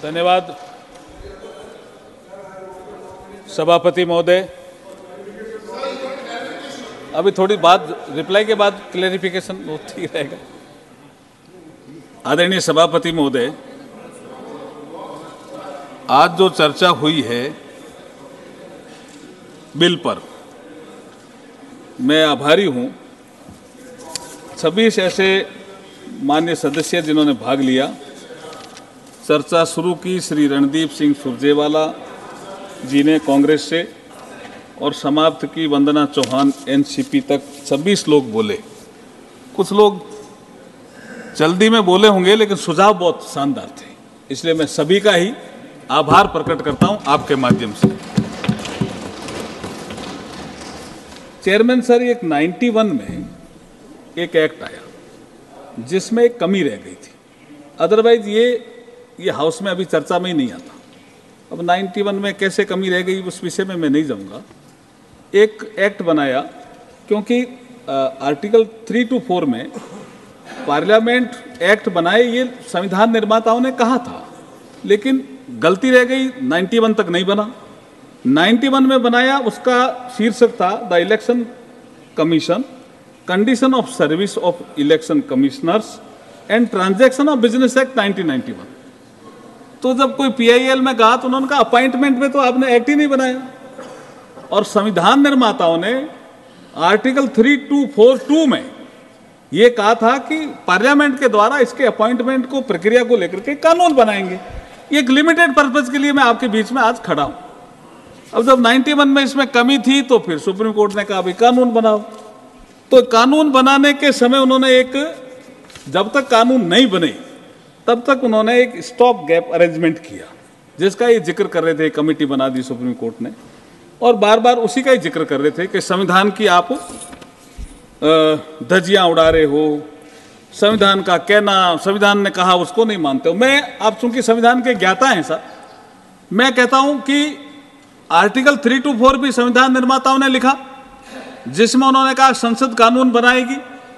धन्यवाद सभापति महोदय। अभी थोड़ी बात रिप्लाई के बाद क्लैरिफिकेशन होती रहेगा। आदरणीय सभापति महोदय, आज जो चर्चा हुई है बिल पर, मैं आभारी हूं सभी ऐसे मान्य सदस्य जिन्होंने भाग लिया। चर्चा शुरू की श्री रणदीप सिंह सुरजेवाला जी ने कांग्रेस से, और समाप्त की वंदना चौहान एनसीपी तक। 26 लोग बोले। कुछ लोग जल्दी में बोले होंगे लेकिन सुझाव बहुत शानदार थे, इसलिए मैं सभी का ही आभार प्रकट करता हूं आपके माध्यम से। चेयरमैन सर, एक 91 में एक एक्ट आया जिसमें एक कमी रह गई थी, अदरवाइज ये हाउस में अभी चर्चा में ही नहीं आता। अब 91 में कैसे कमी रह गई उस विषय में मैं नहीं जाऊंगा। एक एक्ट बनाया क्योंकि आर्टिकल 3 to 4 में पार्लियामेंट एक्ट बनाए, ये संविधान निर्माताओं ने कहा था, लेकिन गलती रह गई, 91 तक नहीं बना। 91 में बनाया, उसका शीर्षक था the election commission, condition of service of election commissioners and transaction of business act 1991। तो जब कोई पीआईएल में कहा तो उन्होंने कहा अपॉइंटमेंट में तो आपने एक्ट ही नहीं बनाया। और संविधान निर्माताओं ने आर्टिकल 3242 में ये कहा था कि पार्लियामेंट के द्वारा इसके अपॉइंटमेंट को, प्रक्रिया को लेकर के कानून बनाएंगे। एक लिमिटेड पर्पज के लिए मैं आपके बीच में आज खड़ा हूं। अब जब 91 में इसमें कमी थी तो फिर सुप्रीम कोर्ट ने कहा अभी कानून बनाओ। तो कानून बनाने के समय उन्होंने जब तक कानून नहीं बने तब तक उन्होंने एक स्टॉप गैप अरेंजमेंट किया, जिसका ये जिक्र कर रहे थे, कमेटी बना दी सुप्रीम कोर्ट ने, और बार बार उसी का ही जिक्र कर रहे थे कि संविधान की आप धज्जियां उड़ा रहे हो, संविधान का कहना, संविधान ने कहा उसको नहीं मानते हो। मैं, आप चूंकि संविधान के ज्ञाता हैं सर, मैं कहता हूं कि आर्टिकल 3 to 4 भी संविधान निर्माताओं ने लिखा, जिसमें उन्होंने कहा संसद कानून बनाएगी,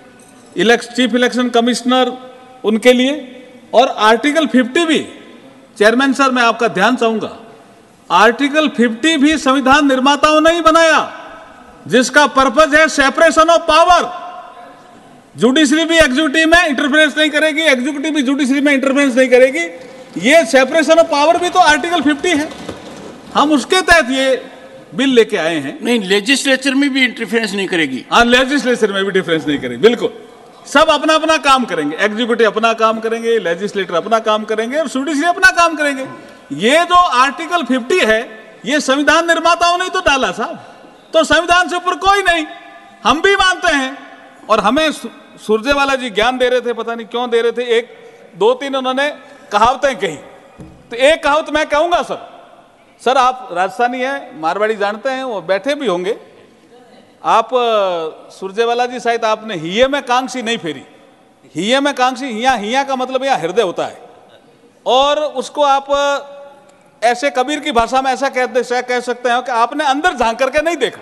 चीफ इलेक्शन कमिश्नर उनके लिए। और आर्टिकल 50 भी, चेयरमैन सर मैं आपका ध्यान चाहूंगा, आर्टिकल 50 भी संविधान निर्माताओं ने ही बनाया, जिसका पर्पज है सेपरेशन ऑफ पावर। जुडिशरी भी एग्जीक्यूटिव में इंटरफेरेंस नहीं करेगी, एग्जीक्यूटिव भी जुडिशरी में इंटरफेरेंस नहीं करेगी। ये सेपरेशन ऑफ पावर भी तो आर्टिकल 50 है, हम उसके तहत ये बिल लेके आए हैं। नहीं, लेजिस्लेचर में भी इंटरफेरेंस नहीं करेगी। हाँ, लेजिस्लेचर में भी डिफरेंस नहीं करेगी, बिल्कुल। सब अपना अपना काम करेंगे, एग्जीक्यूटिव अपना काम करेंगे, लेजिस्लेटर अपना काम करेंगे और जुडिशरी अपना काम करेंगे। ये जो आर्टिकल 50 है, ये संविधान निर्माताओं ने तो डाला साहब, तो संविधान से ऊपर कोई नहीं, हम भी मानते हैं। और हमें सुरजेवाला जी ज्ञान दे रहे थे, पता नहीं क्यों दे रहे थे, 1-2-3 उन्होंने कहावतें कही, तो एक कहावत मैं कहूंगा सर, आप राजस्थानी हैं, मारवाड़ी जानते हैं, वो बैठे भी होंगे आप। सुरजेवाला जी, शायद आपने हिये में कांक्षी नहीं फेरी। हिये में कांक्षी, हिया का मतलब यहाँ हृदय होता है, और उसको आप ऐसे कबीर की भाषा में ऐसा कह सकते हैं कि आपने अंदर झांक करके नहीं देखा।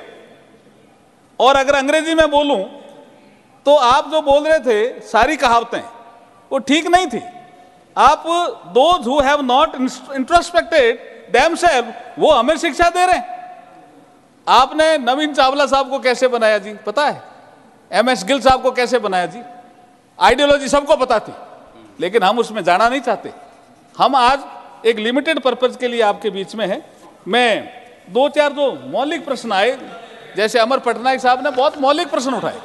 और अगर अंग्रेजी में बोलूं तो आप जो बोल रहे थे सारी कहावतें, वो ठीक नहीं थी। आप those who have not introspected themselves, वो हमें शिक्षा दे रहे हैं। आपने नवीन चावला साहब को कैसे बनाया जी, पता है? MS गिल साहब को कैसे बनाया जी? आइडियोलॉजी सबको पता थी, लेकिन हम उसमें जाना नहीं चाहते। हम आज एक लिमिटेड पर्पज के लिए आपके बीच में हैं। मैं 2-4 जो मौलिक प्रश्न आए, जैसे अमर पटनायक साहब ने बहुत मौलिक प्रश्न उठाए।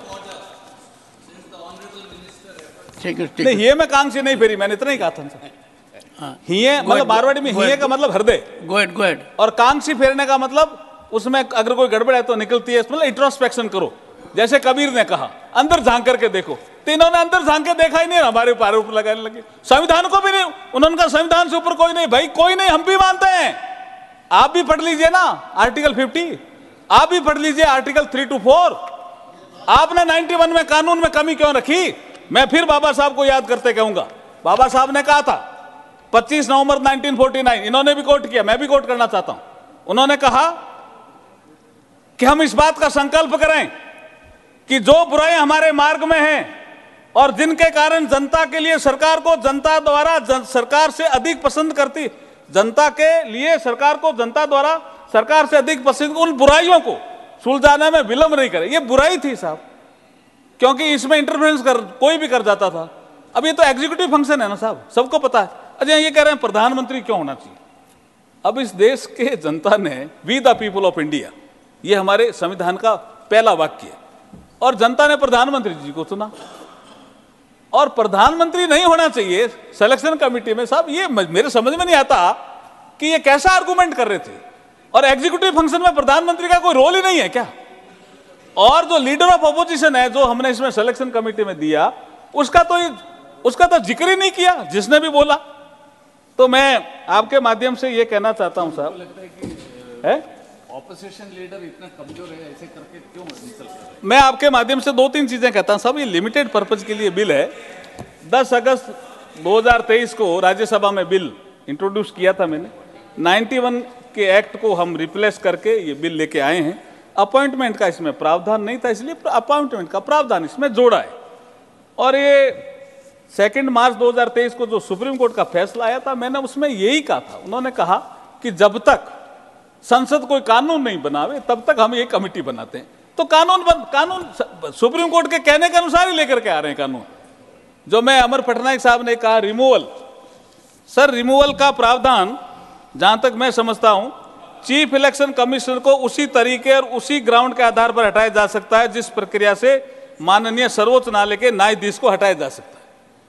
नहीं, ये मैं कांक्षी नहीं फेरी, मैंने इतना ही कहा था। हिये मतलब मारवाड़ी में हिये का मतलब हृदय, गो एहेड। और कांक्षी फेरने का मतलब उसमें अगर कोई गड़बड़ है तो निकलती है, मतलब इंट्रोस्पेक्शन करो, जैसे कबीर ने कहा अंदर झांक करके देखो। तो इन्होंने अंदर झांक के देखा ही नहीं, हमारे ऊपर आरोप लगाने लगे। संविधान को भी नहीं, उन्होंने कहा संविधान से ऊपर कोई नहीं। भाई कोई नहीं, हम भी मानते हैं। आप भी पढ़ लीजिए ना आर्टिकल 50, आप भी पढ़ लीजिए आर्टिकल 3 to 4। आपने 91 में कानून में कमी क्यों रखी? मैं फिर बाबा साहब को याद करते कहूंगा, बाबा साहब ने कहा था 25 नवंबर 1949, इन्होंने भी कोट किया, मैं भी कोट करना चाहता हूं। उन्होंने कहा कि हम इस बात का संकल्प करें कि जो बुराइयां हमारे मार्ग में हैं और जिनके कारण जनता के लिए सरकार को जनता द्वारा सरकार से अधिक पसंद करती जनता के लिए सरकार को, जनता द्वारा सरकार से अधिक पसंद उन बुराइयों को सुलझाने में विलंब नहीं करे। ये बुराई थी साहब, क्योंकि इसमें इंटरफेरेंस कोई भी कर जाता था। अब ये तो एग्जीक्यूटिव फंक्शन है ना साहब, सबको पता है। अच्छा, ये कह रहे हैं प्रधानमंत्री क्यों होना चाहिए। अब इस देश के जनता ने we the people of India, ये हमारे संविधान का पहला वाक्य है, और जनता ने प्रधानमंत्री जी को चुना, और प्रधानमंत्री नहीं होना चाहिए सिलेक्शन कमेटी में। साहब ये मेरे समझ में नहीं आता कि ये कैसा आर्गुमेंट कर रहे थे, और एग्जीक्यूटिव फंक्शन में प्रधानमंत्री का कोई रोल ही नहीं है क्या। और जो लीडर ऑफ अपोजिशन है जो हमने इसमें सिलेक्शन कमेटी में दिया, उसका तो जिक्र ही नहीं किया जिसने भी बोला। तो मैं आपके माध्यम से ये कहना चाहता हूं साहब, है ऑपोजिशन लीडर इतना कमजोर है, ऐसे करके क्यों निकल रहे हैं? मैं आपके माध्यम से 2-3 चीजें कहता हूं साहब। ये लिमिटेड पर्पज के लिए बिल है। 10 अगस्त 2023 को राज्यसभा में बिल इंट्रोड्यूस किया था मैंने। 91 के एक्ट को हम रिप्लेस करके ये बिल लेके आए हैं। अपॉइंटमेंट का इसमें प्रावधान नहीं था, इसलिए अपॉइंटमेंट का प्रावधान इसमें जोड़ा है। और ये 2 मार्च 2023 को जो सुप्रीम कोर्ट का फैसला आया था, मैंने उसमें यही कहा था। उन्होंने कहा कि जब तक संसद कोई कानून नहीं बनावे तब तक हम ये कमेटी बनाते हैं। तो कानून सुप्रीम कोर्ट के कहने के अनुसार ही लेकर के आ रहे हैं कानून। जो मैं अमर पटनायक साहब ने कहा रिमूवल, सर रिमूवल का प्रावधान जहां तक मैं समझता हूं, चीफ इलेक्शन कमिश्नर को उसी तरीके और उसी ग्राउंड के आधार पर हटाया जा सकता है जिस प्रक्रिया से माननीय सर्वोच्च न्यायालय के न्यायाधीश को हटाया जा सकता है।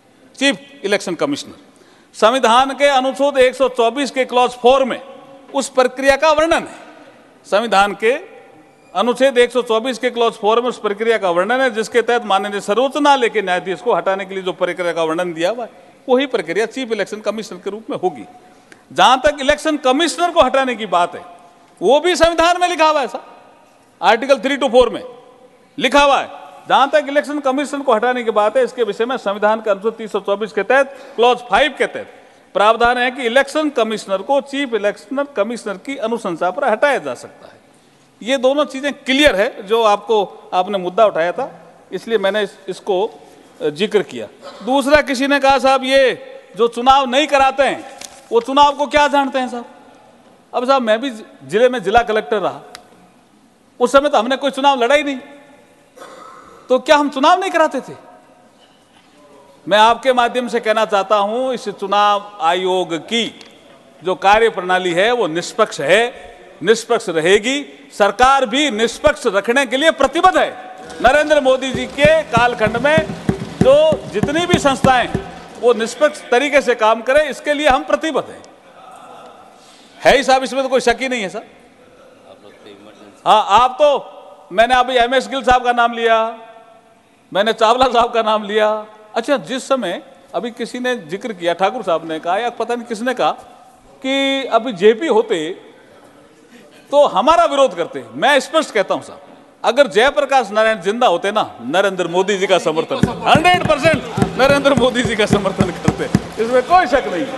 चीफ इलेक्शन कमिश्नर संविधान के अनुच्छेद 124 के क्लॉज 4 में उस प्रक्रिया का वर्णन है। संविधान के अनुच्छेद 124 के क्लॉज 4 में उस प्रक्रिया का वर्णन है जिसके तहत माननीय सर्वोच्च न्यायालय के न्यायाधीश को हटाने के लिए जो प्रक्रिया का वर्णन दिया हुआ है, वही प्रक्रिया चीफ इलेक्शन कमिश्नर के रूप में होगी। जहां तक इलेक्शन कमिश्नर को हटाने की बात है, वो भी संविधान में लिखा हुआ है सर, आर्टिकल 3 to 4 में लिखा हुआ है। जहां तक इलेक्शन कमीशन को हटाने की बात है, इसके विषय में संविधान के अनुच्छेद 324 के तहत क्लॉज 5 के तहत प्रावधान है कि इलेक्शन कमिश्नर को चीफ इलेक्शन कमिश्नर की अनुशंसा पर हटाया जा सकता है। ये दोनों चीजें क्लियर है, जो आपने मुद्दा उठाया था, इसलिए मैंने इसको जिक्र किया। दूसरा, किसी ने कहा साहब ये जो चुनाव नहीं कराते हैं वो चुनाव को क्या जानते हैं साहब। अब साहब मैं भी जिले में जिला कलेक्टर रहा, उस समय तो हमने कोई चुनाव लड़ा ही नहीं, तो क्या हम चुनाव नहीं कराते थे। मैं आपके माध्यम से कहना चाहता हूं, इस चुनाव आयोग की जो कार्य प्रणाली है वो निष्पक्ष है, निष्पक्ष रहेगी। सरकार भी निष्पक्ष रखने के लिए प्रतिबद्ध है। नरेंद्र मोदी जी के कालखंड में जो जितनी भी संस्थाएं वो निष्पक्ष तरीके से काम करें, इसके लिए हम प्रतिबद्ध हैं। है ही साहब, इसमें तो कोई शक ही नहीं है सर। हाँ, आप तो मैंने अभी MS गिल साहब का नाम लिया, मैंने चावला साहब का नाम लिया। अच्छा, जिस समय अभी किसी ने जिक्र किया, ठाकुर साहब ने कहा या पता नहीं किसने कहा कि अभी JP होते तो हमारा विरोध करते। मैं स्पष्ट कहता हूं साहब, अगर जयप्रकाश नारायण जिंदा होते ना, नरेंद्र मोदी जी का समर्थन 100% नरेंद्र मोदी जी का समर्थन करते, इसमें कोई शक नहीं।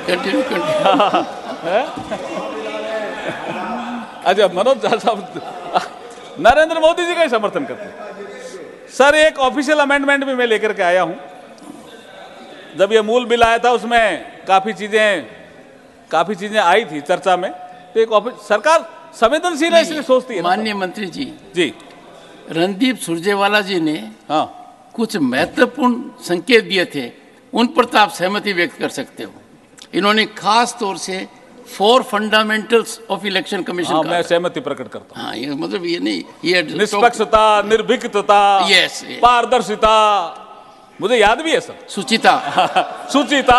अच्छा, मनोज झा साहब नरेंद्र मोदी जी का ही समर्थन करते। सर, एक ऑफिशियल अमेंडमेंट भी मैं लेकर के आया हूं। जब ये मूल बिल आया था उसमें काफी चीजें आई थी चर्चा में, तो एक सरकार संवेदनशील है इसलिए सोचती है। माननीय मंत्री जी, रणदीप सुरजेवाला जी ने कुछ महत्वपूर्ण संकेत दिए थे, उन पर तो आप सहमति व्यक्त कर सकते हो। इन्होंने खास तौर से 4 फंडामेंटल्स ऑफ इलेक्शन कमीशन, मैं सहमति प्रकट करता हूँ। हाँ, ये मतलब ये नहीं, ये निष्पक्षता, निर्भीकता, यस, पारदर्शिता, मुझे याद भी है सर, सुचिता।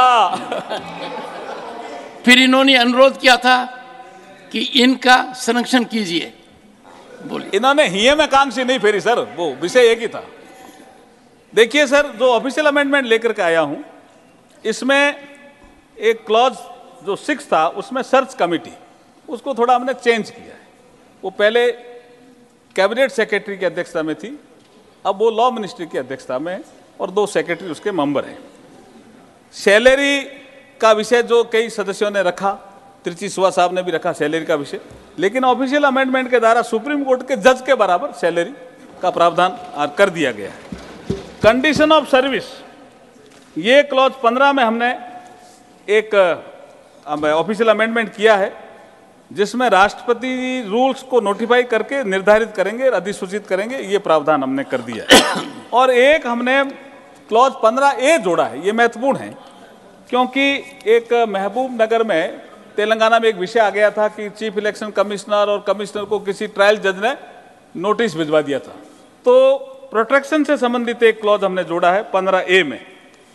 फिर इन्होंने अनुरोध किया था कि इनका संरक्षण कीजिए। बोलिए। इन्होंने हिये में कांक्षी नहीं फेरी सर, वो विषय एक ही था। देखिए सर, जो ऑफिशियल अमेंडमेंट लेकर के आया हूं, इसमें एक क्लॉज जो 6 था, उसमें सर्च कमेटी, उसको थोड़ा हमने चेंज किया है। वो पहले कैबिनेट सेक्रेटरी की अध्यक्षता में थी, अब वो लॉ मिनिस्ट्री की अध्यक्षता में है और 2 सेक्रेटरी उसके मेंबर हैं। सैलरी का विषय जो कई सदस्यों ने रखा, त्रिची सुहा साहब ने भी रखा सैलरी का विषय, लेकिन ऑफिशियल अमेंडमेंट के द्वारा सुप्रीम कोर्ट के जज के बराबर सैलरी का प्रावधान कर दिया गया है। कंडीशन ऑफ सर्विस, ये क्लॉज 15 में हमने एक ऑफिशियल अमेंडमेंट किया है, जिसमें राष्ट्रपति रूल्स को नोटिफाई करके निर्धारित करेंगे, अधिसूचित करेंगे, ये प्रावधान हमने कर दिया है। और एक हमने क्लॉज 15A जोड़ा है, ये महत्वपूर्ण है, क्योंकि एक महबूब नगर में तेलंगाना में एक विषय आ गया था कि चीफ इलेक्शन कमिश्नर और कमिश्नर को किसी ट्रायल जज ने नोटिस भिजवा दिया था। तो प्रोटेक्शन से संबंधित एक क्लॉज हमने जोड़ा है 15A में।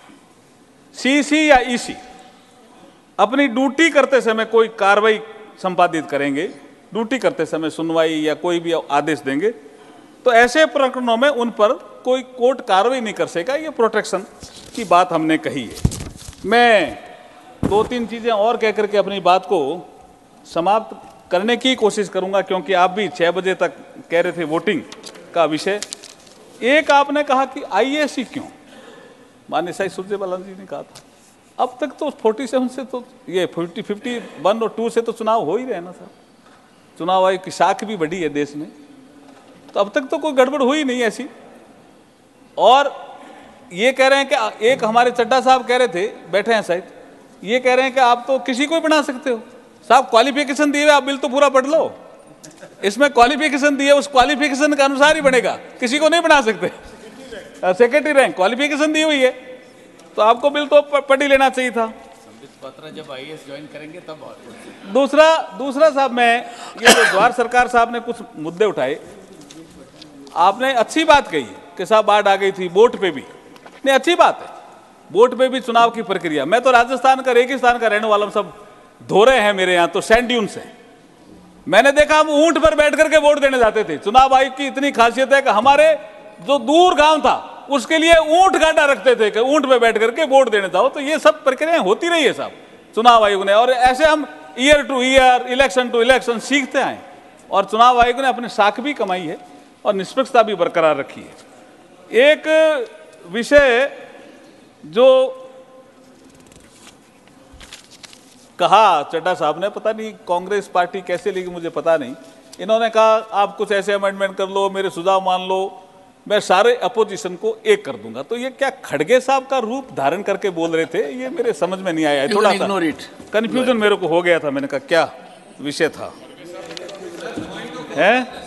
सीसी या ईसी अपनी ड्यूटी करते समय कोई कार्रवाई संपादित करेंगे, ड्यूटी करते समय सुनवाई या कोई भी आदेश देंगे, तो ऐसे प्रकरणों में उन पर कोई कोर्ट कार्रवाई नहीं कर सकेगा। ये प्रोटेक्शन की बात हमने कही है। मैं 2-3 चीज़ें और कह करके अपनी बात को समाप्त करने की कोशिश करूंगा, क्योंकि आप भी 6 बजे तक कह रहे थे वोटिंग का विषय। एक आपने कहा कि आईएसी क्यों, माननीय साई सुरजेवाला जी ने कहा था, अब तक तो 47 से तो ये 51 और 2 से तो चुनाव हो ही रहे ना सर। चुनाव आयोग की साख भी बढ़ी है देश में, तो अब तक तो कोई गड़बड़ हुई नहीं ऐसी। और ये कह रहे हैं कि एक हमारे चड्डा साहब कह रहे थे, बैठे हैं शायद, ये कह रहे हैं कि आप तो किसी को भी बना सकते हो। साहब क्वालिफिकेशन दिए हुए, आप बिल तो पूरा पढ़ लो, इसमें क्वालिफिकेशन दिए, उस क्वालिफिकेशन के अनुसार ही बनेगा, किसी को नहीं बना सकते। सेक्रेटरी रैंक क्वालिफिकेशन दी हुई है, तो आपको बिल तो पढ़ ही लेना चाहिए था। पत्र जब आईएएस ज्वाइन करेंगे तब। दूसरा साहब, मैं ये जो द्वार सरकार साहब ने कुछ मुद्दे उठाए, आपने अच्छी बात कही कि साहब बाढ़ आ गई थी, वोट पे भी नहीं, अच्छी बात है, वोट पे भी चुनाव की प्रक्रिया। मैं तो राजस्थान का, रेगिस्तान का रहने वाला हूं, सब धोरे हैं मेरे यहाँ तो, सैंड ड्यून्स हैं। मैंने देखा हम ऊंट पर बैठ करके वोट देने जाते थे। चुनाव आयोग की इतनी खासियत है कि हमारे जो दूर गांव था उसके लिए ऊंट गाड़ा रखते थे कि ऊंट पे बैठ करके वोट देने जाओ। तो ये सब प्रक्रियाएं होती रही है साहब चुनाव आयोग ने, और ऐसे हम year to year, election to election सीखते आए, और चुनाव आयोग ने अपनी साख भी कमाई है और निष्पक्षता भी बरकरार रखी है। एक विषय जो कहा चड्डा साहब ने, पता नहीं कांग्रेस पार्टी कैसे लेगी मुझे पता नहीं, इन्होंने कहा आप कुछ ऐसे अमेंडमेंट कर लो, मेरे सुझाव मान लो, मैं सारे अपोजिशन को एक कर दूंगा। तो ये क्या खड़गे साहब का रूप धारण करके बोल रहे थे, ये मेरे समझ में नहीं आया, थोड़ा सा कंफ्यूजन मेरे को हो गया था। मैंने कहा क्या विषय था, है?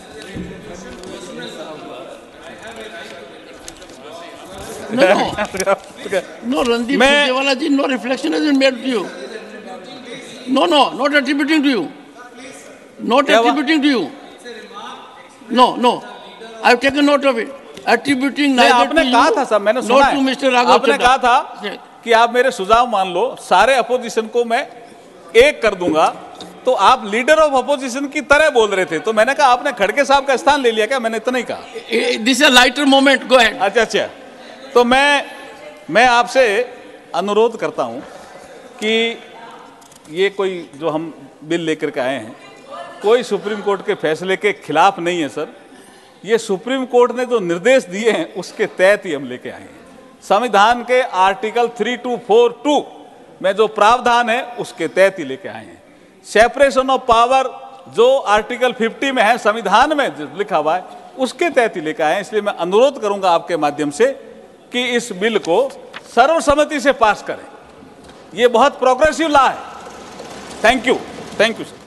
No, Randeep Surjewala ji, no reflection has been made to you. No, not attributing to you. Not attributing to you. No, I've taken note of it. Attributing neither आपने to you, कहा था साहब, मैंने सुना not to Mr. Raghav आपने Chadha. कहा था कि आप मेरे सुझाव मान लो, सारे अपोजिशन को मैं एक कर दूंगा। तो आप लीडर ऑफ अपोजिशन की तरह बोल रहे थे, तो मैंने कहा आपने खड़गे साहब का स्थान ले लिया क्या? मैंने इतना ही कहा। This is a lighter moment. Go ahead. अच्छा, तो मैं आपसे अनुरोध करता हूं कि ये कोई जो हम बिल लेकर के आए हैं, कोई सुप्रीम कोर्ट के फैसले के खिलाफ नहीं है सर। ये सुप्रीम कोर्ट ने जो निर्देश दिए हैं उसके तहत ही हम लेके आए हैं। संविधान के आर्टिकल 3242 में जो प्रावधान है उसके तहत ही लेके आए हैं। सेपरेशन ऑफ पावर जो आर्टिकल 50 में है, संविधान में जो लिखा हुआ है, उसके तहत ही लेके आए हैं। इसलिए मैं अनुरोध करूंगा आपके माध्यम से कि इस बिल को सर्वसम्मति से पास करें। ये बहुत प्रोग्रेसिव लॉ है। Thank you sir.